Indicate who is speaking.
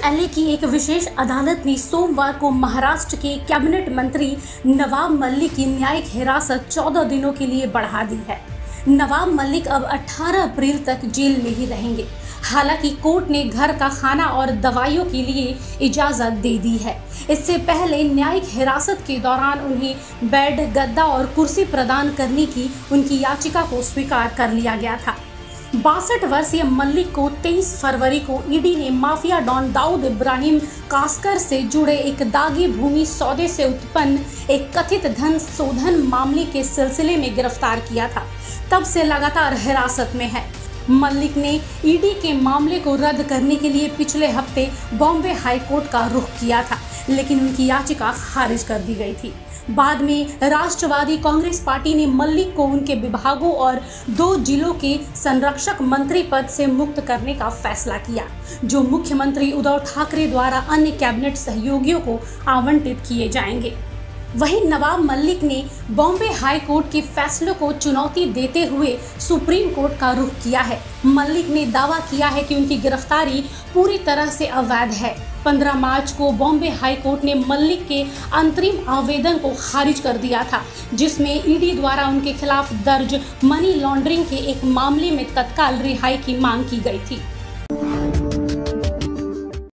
Speaker 1: LA की एक विशेष अदालत ने सोमवार को महाराष्ट्र के कैबिनेट मंत्री नवाब मलिक की न्यायिक हिरासत 14 दिनों के लिए बढ़ा दी है। नवाब मलिक अब 18 अप्रैल तक जेल में ही रहेंगे। हालांकि कोर्ट ने घर का खाना और दवाइयों के लिए इजाजत दे दी है। इससे पहले न्यायिक हिरासत के दौरान उन्हें बेड, गद्दा और कुर्सी प्रदान करने की उनकी याचिका को स्वीकार कर लिया गया था। 62 वर्षीय मलिक को 23 फरवरी को ईडी ने माफिया डॉन दाऊद इब्राहिम कास्कर से जुड़े एक दागी भूमि सौदे से उत्पन्न एक कथित धन शोधन मामले के सिलसिले में गिरफ्तार किया था। तब से लगातार हिरासत में है। मलिक ने ईडी के मामले को रद्द करने के लिए पिछले हफ्ते बॉम्बे हाई कोर्ट का रुख किया था, लेकिन उनकी याचिका खारिज कर दी गई थी। बाद में राष्ट्रवादी कांग्रेस पार्टी ने मलिक को उनके विभागों और 2 जिलों के संरक्षक मंत्री पद से मुक्त करने का फैसला किया, जो मुख्यमंत्री उद्धव ठाकरे द्वारा अन्य कैबिनेट सहयोगियों को आवंटित किए जाएंगे। वहीं नवाब मलिक ने बॉम्बे हाई कोर्ट के फैसलों को चुनौती देते हुए सुप्रीम कोर्ट का रुख किया है। मलिक ने दावा किया है कि उनकी गिरफ्तारी पूरी तरह से अवैध है। 15 मार्च को बॉम्बे हाई कोर्ट ने मलिक के अंतरिम आवेदन को खारिज कर दिया था, जिसमें ईडी द्वारा उनके खिलाफ दर्ज मनी लॉन्ड्रिंग के एक मामले में तत्काल रिहाई की मांग की गई थी।